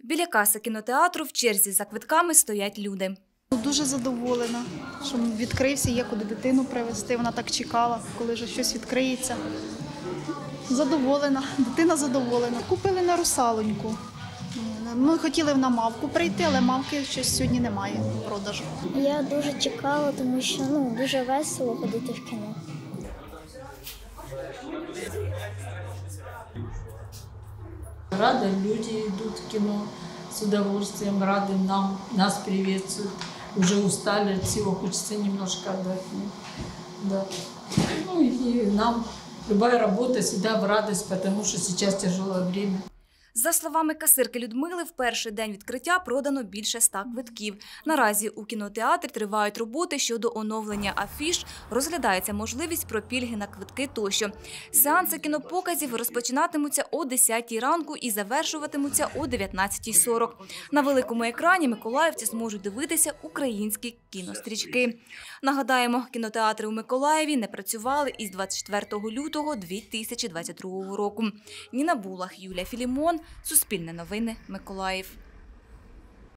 Біля каси кінотеатру в черзі за квитками стоять люди. Дуже задоволена, що відкрився, є куди дитину привезти. Вона так чекала, коли вже щось відкриється. Задоволена, дитина задоволена. Купили на русалоньку. Ми хотіли на мавку прийти, але мавки щось сьогодні немає в продажу. Я дуже чекала, тому що дуже весело ходити в кіно. Рады люди идут в кино с удовольствием, рады нас приветствуют. Уже устали от всего, хочется немножко отдохнуть. Да. Ну и нам любая работа всегда в радость, потому что сейчас тяжелое время. За словами касирки Людмили, в перший день відкриття продано більше 100 квитків. Наразі у кінотеатрі тривають роботи щодо оновлення афіш, розглядається можливість про пільги на квитки тощо. Сеанси кінопоказів розпочинатимуться о 10 ранку і завершуватимуться о 19:40. На великому екрані миколаївці зможуть дивитися українські кінострічки. Нагадаємо, кінотеатри у Миколаєві не працювали із 24 лютого 2022 року. Ніна Булах, Юлія Філімон, Суспільне новини, Миколаїв.